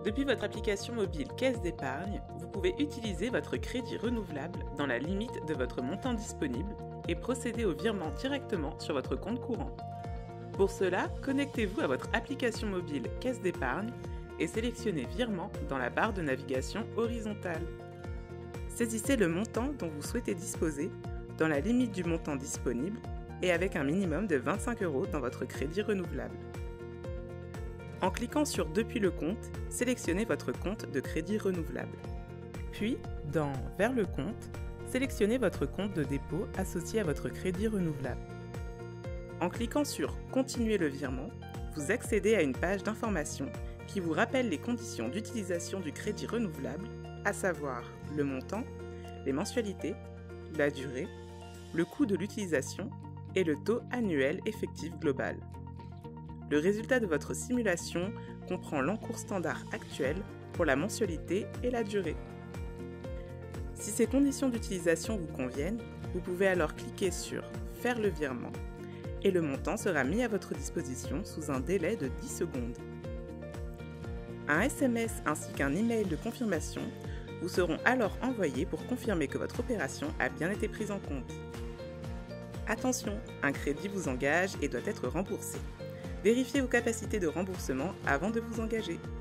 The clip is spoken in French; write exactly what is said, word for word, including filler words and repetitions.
Depuis votre application mobile Caisse d'épargne, vous pouvez utiliser votre crédit renouvelable dans la limite de votre montant disponible et procéder au virement directement sur votre compte courant. Pour cela, connectez-vous à votre application mobile Caisse d'épargne et sélectionnez Virement dans la barre de navigation horizontale. Saisissez le montant dont vous souhaitez disposer dans la limite du montant disponible et avec un minimum de vingt-cinq euros dans votre crédit renouvelable. En cliquant sur Depuis le compte, sélectionnez votre compte de crédit renouvelable. Puis, dans Vers le compte, sélectionnez votre compte de dépôt associé à votre crédit renouvelable. En cliquant sur Continuer le virement, vous accédez à une page d'information qui vous rappelle les conditions d'utilisation du crédit renouvelable, à savoir le montant, les mensualités, la durée, le coût de l'utilisation et le taux annuel effectif global. Le résultat de votre simulation comprend l'encours standard actuel pour la mensualité et la durée. Si ces conditions d'utilisation vous conviennent, vous pouvez alors cliquer sur « Faire le virement » et le montant sera mis à votre disposition sous un délai de dix secondes. Un S M S ainsi qu'un email de confirmation vous seront alors envoyés pour confirmer que votre opération a bien été prise en compte. Attention, un crédit vous engage et doit être remboursé. Vérifiez vos capacités de remboursement avant de vous engager.